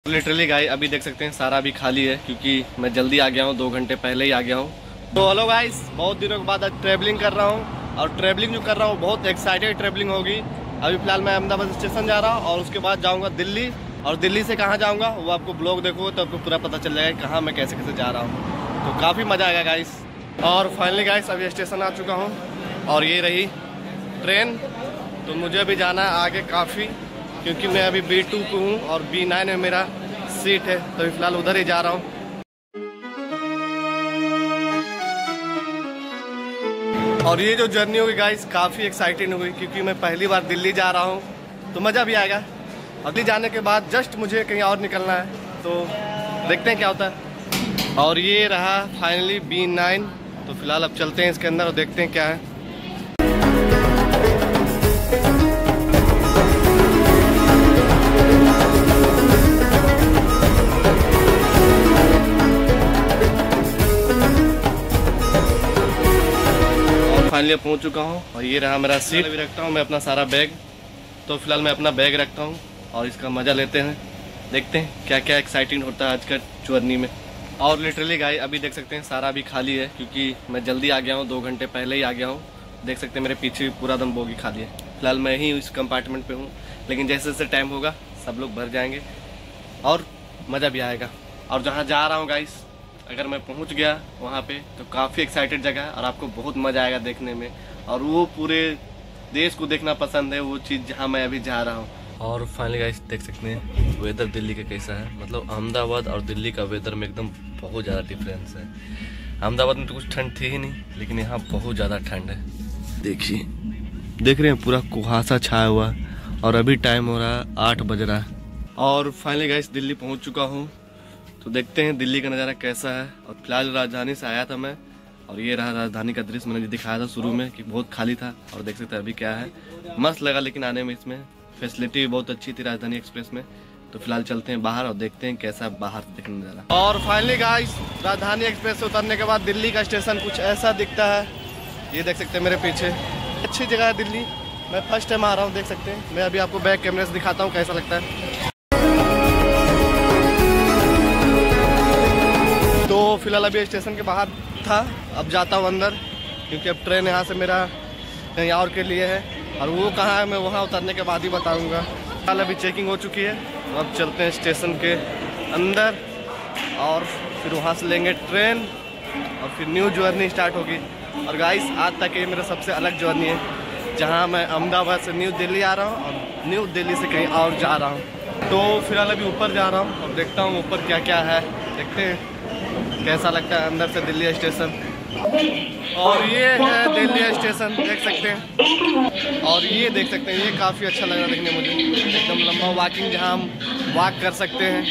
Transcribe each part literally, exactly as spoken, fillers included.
Literally guys अभी देख सकते हैं सारा अभी खाली है क्योंकि मैं जल्दी आ गया हूँ, दो घंटे पहले ही आ गया हूँ। तो हेलो गाइस, बहुत दिनों के बाद आज ट्रैवलिंग कर रहा हूँ और ट्रैवलिंग जो कर रहा हूँ बहुत एक्साइटेड ट्रैवलिंग होगी। अभी फिलहाल मैं अहमदाबाद स्टेशन जा रहा हूँ और उसके बाद जाऊँगा दिल्ली, और दिल्ली से कहाँ जाऊँगा वो आपको ब्लॉग देखो तो आपको पूरा पता चल जाएगा कहाँ मैं कैसे कैसे जा रहा हूँ। तो काफ़ी मज़ा आएगा गाइस। और फाइनली गाइस अभी स्टेशन आ चुका हूँ और ये रही ट्रेन। तो मुझे अभी जाना है आगे काफ़ी, क्योंकि मैं अभी बी टू पे हूँ और बी नाइन में मेरा सीट है, तो फिलहाल उधर ही जा रहा हूँ। और ये जो जर्नी होगी गाइस काफ़ी एक्साइटिंग होगी, क्योंकि मैं पहली बार दिल्ली जा रहा हूँ तो मज़ा भी आएगा। दिल्ली जाने के बाद जस्ट मुझे कहीं और निकलना है, तो देखते हैं क्या होता है। और ये रहा फाइनली बी नाइन। तो फिलहाल अब चलते हैं इसके अंदर और देखते हैं क्या है। फाइनली पहुंच चुका हूं और ये रहा मेरा सीट। भी रखता हूं मैं अपना सारा बैग। तो फिलहाल मैं अपना बैग रखता हूं और इसका मज़ा लेते हैं, देखते हैं क्या क्या एक्साइटिंग होता है आज का जर्नी में। और लिटरली गाइस अभी देख सकते हैं सारा अभी खाली है क्योंकि मैं जल्दी आ गया हूं, दो घंटे पहले ही आ गया हूं। देख सकते हैं मेरे पीछे पूरा दम बोगी खाली है। फिलहाल मैं ही इस कंपार्टमेंट पे हूँ, लेकिन जैसे जैसे टाइम होगा सब लोग भर जाएंगे और मज़ा भी आएगा। और जहाँ जा रहा हूँ गाइस, अगर मैं पहुंच गया वहाँ पे तो काफ़ी एक्साइटेड जगह है और आपको बहुत मज़ा आएगा देखने में। और वो पूरे देश को देखना पसंद है वो चीज़ जहाँ मैं अभी जा रहा हूँ। और फाइनली गाइस देख सकते हैं वेदर दिल्ली का कैसा है। मतलब अहमदाबाद और दिल्ली का वेदर में एकदम बहुत ज़्यादा डिफरेंस है। अहमदाबाद में तो कुछ ठंड थी ही नहीं, लेकिन यहाँ बहुत ज़्यादा ठंड है। देखिए, देख रहे हैं पूरा कुहासा छाया हुआ और अभी टाइम हो रहा है आठ बज रहा है। और फाइनली गाइस दिल्ली पहुँच चुका हूँ, तो देखते हैं दिल्ली का नज़ारा कैसा है। और फिलहाल राजधानी से आया था मैं, और ये रहा राजधानी का दृश्य। मैंने दिखाया था शुरू में कि बहुत खाली था और देख सकते हैं अभी क्या है। मस्त लगा लेकिन आने में, इसमें फैसिलिटी भी बहुत अच्छी थी राजधानी एक्सप्रेस में। तो फिलहाल चलते हैं बाहर और देखते हैं कैसा बाहर दिखने नज़ारा। और फाइनली गाइस राजधानी एक्सप्रेस से उतरने के बाद दिल्ली का स्टेशन कुछ ऐसा दिखता है। ये देख सकते हैं मेरे पीछे, अच्छी जगह है दिल्ली। मैं फर्स्ट टाइम आ रहा हूँ, देख सकते हैं। मैं अभी आपको बैक कैमरे से दिखाता हूँ कैसा लगता है। तो फिलहाल अभी स्टेशन के बाहर था, अब जाता हूँ अंदर, क्योंकि अब ट्रेन यहाँ से मेरा कहीं और के लिए है और वो कहाँ है मैं वहाँ उतरने के बाद ही बताऊँगा। फिलहाल अभी चेकिंग हो चुकी है, तो अब चलते हैं स्टेशन के अंदर और फिर वहाँ से लेंगे ट्रेन और फिर न्यू जर्नी स्टार्ट होगी। और गाइस आज तक ये मेरा सबसे अलग जर्नी है, जहाँ मैं अहमदाबाद से न्यू दिल्ली आ रहा हूँ और न्यू दिल्ली से कहीं और जा रहा हूँ। तो फिलहाल अभी ऊपर जा रहा हूँ और देखता हूँ ऊपर क्या क्या है, देखते हैं कैसा लगता है अंदर से दिल्ली स्टेशन। और ये है दिल्ली स्टेशन, देख सकते हैं। और ये देख सकते हैं, ये काफ़ी अच्छा लग रहा है देखने मुझे। एकदम लंबा वॉकिंग, जहाँ हम वॉक कर सकते हैं।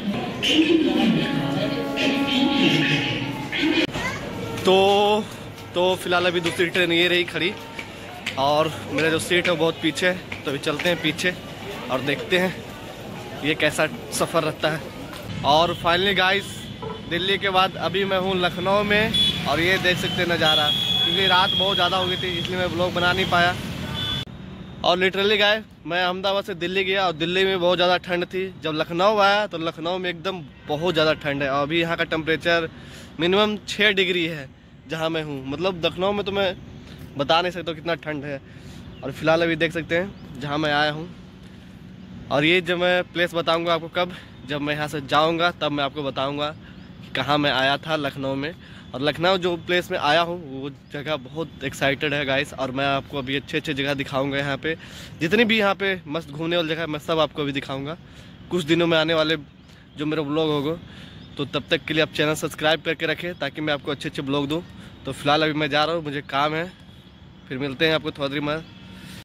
तो तो फिलहाल अभी दूसरी ट्रेन ये रही खड़ी और मेरा जो सीट है वो बहुत पीछे है। तो अभी चलते हैं पीछे और देखते हैं ये कैसा सफ़र रहता है। और फाइनली गाइस दिल्ली के बाद अभी मैं हूँ लखनऊ में, और ये देख सकते हैं नज़ारा, क्योंकि रात बहुत ज़्यादा हो गई थी इसलिए मैं ब्लॉग बना नहीं पाया। और लिटरली गाइस मैं अहमदाबाद से दिल्ली गया और दिल्ली में बहुत ज़्यादा ठंड थी। जब लखनऊ आया तो लखनऊ में एकदम बहुत ज़्यादा ठंड है और अभी यहाँ का टेम्परेचर मिनिमम छः डिग्री है जहाँ मैं हूँ। मतलब लखनऊ में तो मैं बता नहीं सकता कितना ठंड है। और फिलहाल अभी देख सकते हैं जहाँ मैं आया हूँ, और ये जब मैं प्लेस बताऊँगा आपको कब, जब मैं यहाँ से जाऊँगा तब मैं आपको बताऊँगा कहाँ मैं आया था लखनऊ में। और लखनऊ जो प्लेस में आया हूँ वो जगह बहुत एक्साइटेड है गाइस, और मैं आपको अभी अच्छे अच्छे जगह दिखाऊंगा। यहाँ पे जितनी भी यहाँ पे मस्त घूमने वाली जगह मैं सब आपको अभी दिखाऊंगा कुछ दिनों में आने वाले जो मेरा ब्लॉग होगा। तो तब तक के लिए आप चैनल सब्सक्राइब करके रखें ताकि मैं आपको अच्छे अच्छे ब्लॉग दूँ। तो फिलहाल अभी मैं जा रहा हूँ, मुझे काम है, फिर मिलते हैं आपको थोड़ी देर में।